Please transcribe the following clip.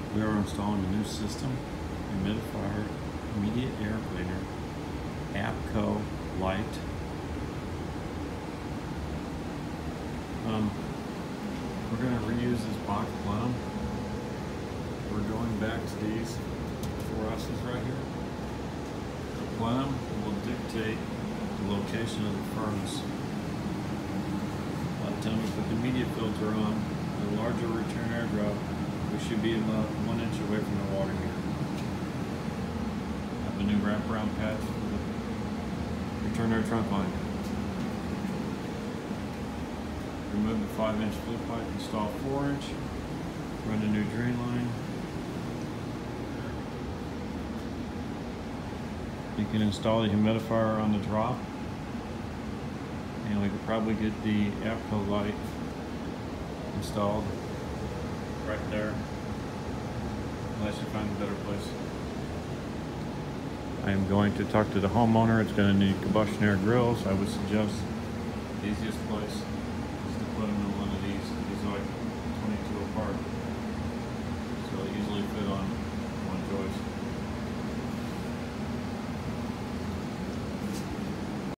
We are installing a new system, humidifier, immediate air cleaner, APCO Light. We're going to reuse this box plenum. We're going back to these four S's right here. The plenum will dictate the location of the furnace. By the time we put the immediate filter on, the larger return air drop, we should be about 1 inch away from the water heater. I have a new wraparound patch for the return air trunk line. Remove the 5-inch flue pipe, install 4-inch, run a new drain line. You can install the humidifier on the drop, and we could probably get the APCO light installed right there, unless you find a better place. I am going to talk to the homeowner. It's going to need combustion air grills. I would suggest the easiest place.